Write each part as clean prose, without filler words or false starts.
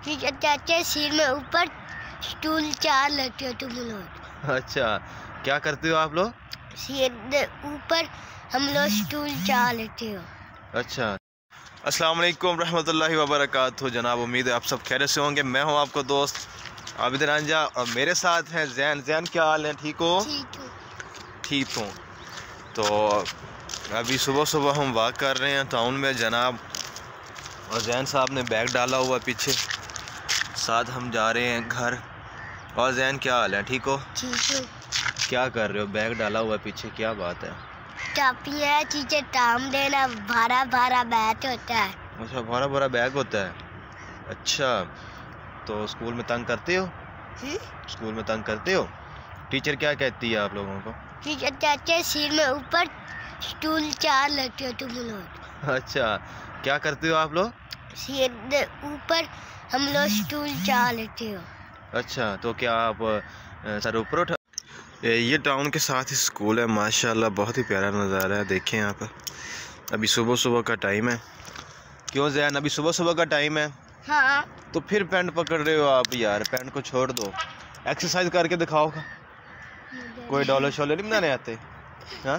Teacher चाचे सिर में ऊपर स्टूल 4 लेते हो तुम लोग। अच्छा, क्या करते हो आप लोग? सिर ऊपर हम लोग स्टूल 4 लेते हो। अच्छा। अस्सलाम वालेकुम रहमतुल्लाहि व बरकातहू। जनाब, उम्मीद है आप सब खैरियत से होंगे। मैं हूं आपको दोस्त आबिद रांझा और मेरे साथ हैं जैन। जैन, क्या हाल है? ठीक हो? ठीक हूँ। तो अभी सुबह सुबह हम वॉक कर रहे हैं टाउन में जनाब, और जैन साहब ने बैग डाला हुआ पीछे, साथ हम जा रहे हैं घर। और जैन, क्या हाल है? ठीक हो? ठीक हूँ। क्या कर रहे हो? बैग डाला हुआ पीछे, क्या बात है? टापी है टीचर, टाइम देना भारा भारा बैग होता है। अच्छा, भारा भारा बैग होता है। अच्छा, तो स्कूल में तंग करते हो? स्कूल में तंग करते हो? टीचर क्या कहती है आप लोगों को? टीचर चाचे सिर में ऊपर स्टूल 4 लेते हो तुम लोग। अच्छा, क्या करते हो आप लोग? सिर ऊपर हम लोग स्टूल 4 लेते हो। अच्छा, तो क्या आप सर ऊपर उठा? ये टाउन के साथ ही स्कूल है। माशाल्लाह, बहुत ही प्यारा नज़ारा है। देखें आप, अभी सुबह सुबह का टाइम है। क्यों जैन, अभी सुबह सुबह का टाइम है? हाँ। तो फिर पैंट पकड़ रहे हो आप? यार, पैंट को छोड़ दो, एक्सरसाइज करके दिखाओ। कोई डॉलर शॉलर नहीं बनाने आते? हाँ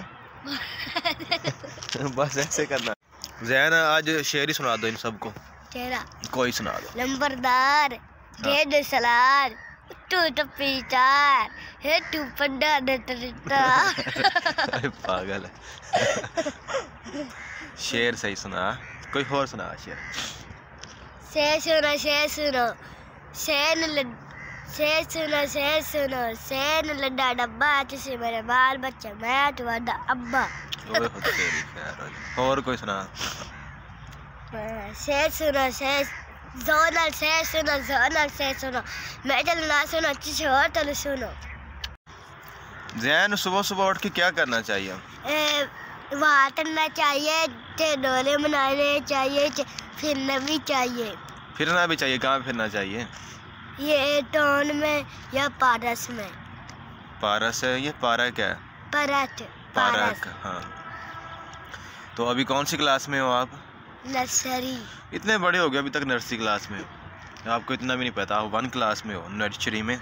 बस ऐसे करना। जैन, आज शेर ही सुना दो इन सबको। तेरा कोई सुना दो। नंबरदार दे दे सलार तू तो पीचार है तू पढ़ा दे तरीता। अरे पागल है। शेर सही सुना, कोई और सुना शेर। शेर सुनो शेर सुनो शेर सुनो शेर लड्डा डब्बा तुझे मेरे बाल बच्चे मैं तुम्हारा अब्बा। और कोई सुना। शेर सुनो शेर सुनो मैं चलना सुनो किसी और तो सुनो। जैन, सुबह सुबह उठ के क्या करना चाहिए? वहाँ करना चाहिए, डोले बनाने चाहिए, फिरना भी चाहिए। फिरना भी चाहिए? कहाँ फिरना चाहिए? ये टाउन में या पारस में। पारस है? ये पार्क है? पार्क, हाँ। तो अभी कौन सी क्लास में हो आप? नर्सरी। इतने बड़े हो गए, अभी तक नर्सरी क्लास में हो? आपको इतना भी नहीं पता, आप 1 क्लास में हो, नर्सरी में।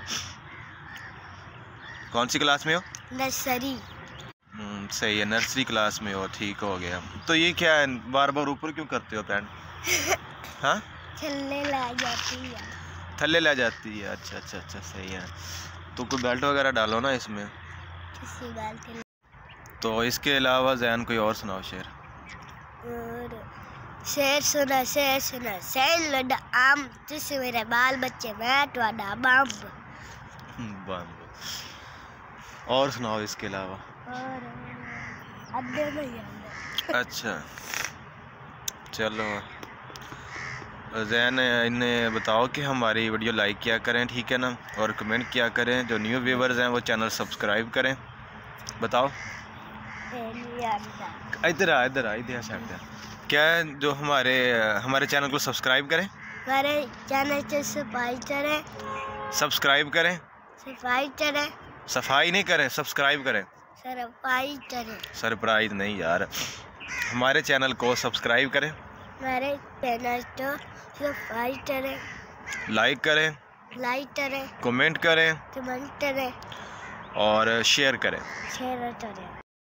कौन सी क्लास में हो? नर्सरी। सही है, नर्सरी क्लास में हो, ठीक हो गया। तो ये क्या है, बार बार ऊपर क्यों करते हो पैंट? हाँ, थल्ले ला जाती है। थल्ले ला जाती है? अच्छा अच्छा अच्छा, सही है। तो कोई बेल्ट वगैरह डालो ना इसमें। किसी बात नहीं। तो इसके अलावा जैन कोई और सुनाओ शेर। और शेर सुना शेर लड्डा आम तुझसे मेरे बाल बच्चे मैं तुम्हारा बम्ब। और सुनाओ इसके अलावा। और अड्डे नहीं आंदा। अच्छा, चलो जैन, इन्हें बताओ कि हमारी वीडियो लाइक किया करें, ठीक है ना, और कमेंट किया करें। जो न्यू व्यूवर्स हैं वो चैनल सब्सक्राइब करें। बताओ। इधर आ सकते हैं क्या? जो हमारे चैनल को सब्सक्राइब करें, हमारे चैनल को सब्सक्राइब करें। सफाई नहीं करें, सब्सक्राइब करें। सरप्राइज नहीं यार, हमारे चैनल को सब्सक्राइब करें, हमारे चैनल को सब्सक्राइब करें, लाइक करें, कमेंट करें कमेंट करें और शेयर करें।